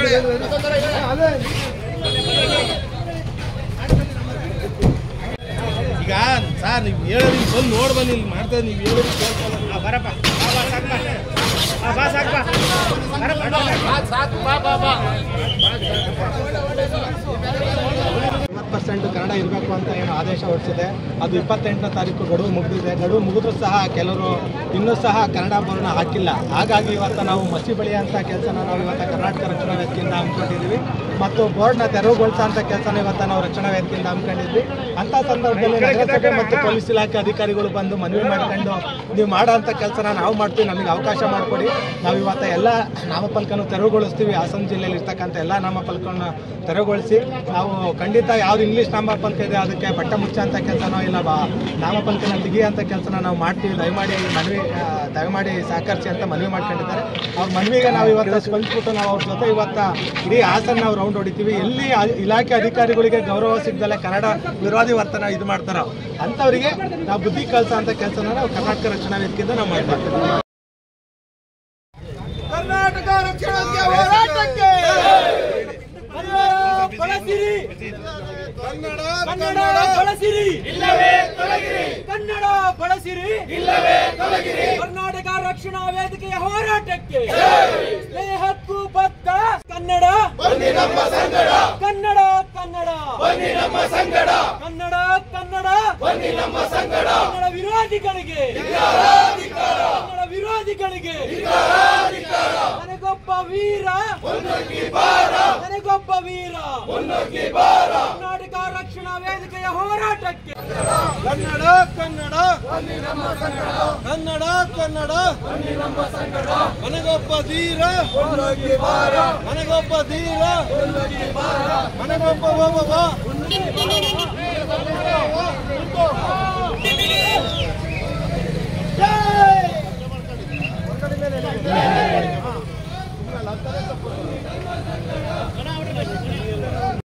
ಈಗ ಸರ್ ನೀವು ಹೇಳೋದು ಬಂದು ನೋಡಿ ಬನ್ನಿ ಇಲ್ಲಿ ಮಾಡ್ತಾ ನೀವು ಹೇಳೋದು ಬರಪ್ಪ ಬಾ ಸಾಕು ಬಾ 50% ಕನ್ನಡ ಇರಬೇಕು ಅಂತ ಏನು ಆದೇಶ ಹೊರಡಿಸಿದೆ. ಅದು 28ನೇ ತಾರೀಕು ಗಡುವು ಮುಗಿದಿದೆ. ಗಡುವು ಮುಗಿದ್ರೂ ಸಹ ಕೆಲವರು ಇನ್ನೂ ಸಹ ಕನ್ನಡ ಬೋರ್ಡ್ನ ಹಾಕಿಲ್ಲ. ಹಾಗಾಗಿ ಇವತ್ತು ನಾವು ಮಸಿ ಬಳಿಯುವಂಥ ಕೆಲಸನ ನಾವು ಇವತ್ತು ಕರ್ನಾಟಕ ರಕ್ಷಣಾ ವೇದಿಕೆಯಿಂದ ಹಮ್ಮಿಕೊಂಡಿದ್ದೀವಿ ಮತ್ತು ಬೋರ್ಡ್ನ ತೆರವುಗೊಳಿಸುವಂಥ ಕೆಲಸನ ಇವತ್ತು ನಾವು ರಕ್ಷಣಾ ವೇದಿಕೆಯಿಂದ ಹಮ್ಮಿಕೊಂಡಿದ್ವಿ. ಅಂಥ ಸಂದರ್ಭದಲ್ಲಿ ನಗರಸಭೆ ಮತ್ತು ಪೊಲೀಸ್ ಇಲಾಖೆ ಅಧಿಕಾರಿಗಳು ಬಂದು ಮನವಿ ಮಾಡ್ಕೊಂಡು ನೀವು ಮಾಡೋಂಥ ಕೆಲಸನ ನಾವು ಮಾಡ್ತೀವಿ, ನಮಗೆ ಅವಕಾಶ ಮಾಡಿಕೊಡಿ, ನಾವು ಇವತ್ತು ಎಲ್ಲ ನಾಮಫಲಕನ್ನು ತೆರವುಗೊಳಿಸ್ತೀವಿ. ಹಾಸನ ಜಿಲ್ಲೆಯಲ್ಲಿ ಇರ್ತಕ್ಕಂಥ ಎಲ್ಲ ನಾಮಫಲಕವನ್ನು ತೆರವುಗೊಳಿಸಿ ನಾವು ಖಂಡಿತ ಯಾವ್ದು ಇಂಗ್ಲೀಷ್ ನಾಮಫಲಕ ಇದೆ ಅದಕ್ಕೆ ಬಟ್ಟ ಮುಚ್ಚೋಂಥ ಕೆಲಸನೋ ಇಲ್ಲ ನಾಮಫಲಕನ ತೆಗಿಯೋಂಥ ಕೆಲಸನ ನಾವು ಮಾಡ್ತೀವಿ. ದಯಮಾಡಿ ಸಹಕರಿಸಿ ಅಂತ ಮನವಿ ಮಾಡ್ಕೊಂಡಿದ್ದಾರೆ. ಅವ್ರ ಮನವಿಗೆ ನಾವು ಇವತ್ತು ಸ್ಪಂದಿಸ್ಬಿಟ್ಟು ನಾವು ಅವ್ರ ಜೊತೆ ಇವತ್ತು ಇಡೀ ಹಾಸನ ನಾವು ರೌಂಡ್ ಹೊಡಿತೀವಿ. ಎಲ್ಲಿ ಇಲಾಖೆ ಅಧಿಕಾರಿಗಳಿಗೆ ಗೌರವ ಸಿಗದಲ್ಲೇ ಕನ್ನಡ ವಿರೋಧಿ ವರ್ತನೆ ಇದು ಮಾಡ್ತಾರೋ ಅಂಥವರಿಗೆ ನಾವು ಬುದ್ಧಿ ಕಲಿಸೋ ಅಂತ ಕೆಲಸನ ನಾವು ಕರ್ನಾಟಕ ರಕ್ಷಣಾ ವೇದಿಕೆಯಿಂದ ನಾವು ಮಾಡ್ತೀವಿ. ಕರ್ನಾಟಕ ರಕ್ಷಣಾ ಹೋರಾಟಕ್ಕೆ ಕನ್ನಡ ಬಳಸಿರಿ ಇಲ್ಲವೇ ತೊಲಗಿರಿ, ಕನ್ನಡ ಬಳಸಿರಿ ಇಲ್ಲವೇ ತೊಲಗಿರಿ. ಕರ್ನಾಟಕ ರಕ್ಷಣಾ ವೇದಿಕೆಯ ಹೋರಾಟಕ್ಕೆ ಸ್ನೇಹಕ್ಕೂ ಬದ್ಧ ಕನ್ನಡ ಬನ್ನಿ ನಮ್ಮ ಸಂಗಡ, ಕನ್ನಡ ಕನ್ನಡ ಬನ್ನಿ ನಮ್ಮ ಸಂಗಡ, ಕನ್ನಡ ಕನ್ನಡ ಬನ್ನಿ ನಮ್ಮ ಸಂಗಡ. ಕನ್ನಡ ವಿರೋಧಿಗಳಿಗೆ ಕನ್ನಡ ವಿರೋಧಿಗಳಿಗೆ ನನಗೊಬ್ಬ ವೀರ ನನಗೊಬ್ಬ ವೀರ ಕರ್ನಾಟಕ ರಕ್ಷಣಾ ವೇದಿಕೆಯ ಹೋರಾಟಕ್ಕೆ ಕನ್ನಡ ಕನ್ನಡ ಕನ್ನಡ ಕನ್ನಡ ನನಗೊಬ್ಬ ಧೀರ ನನಗೊಬ್ಬ ಧೀರ ನನಗೊಬ್ಬ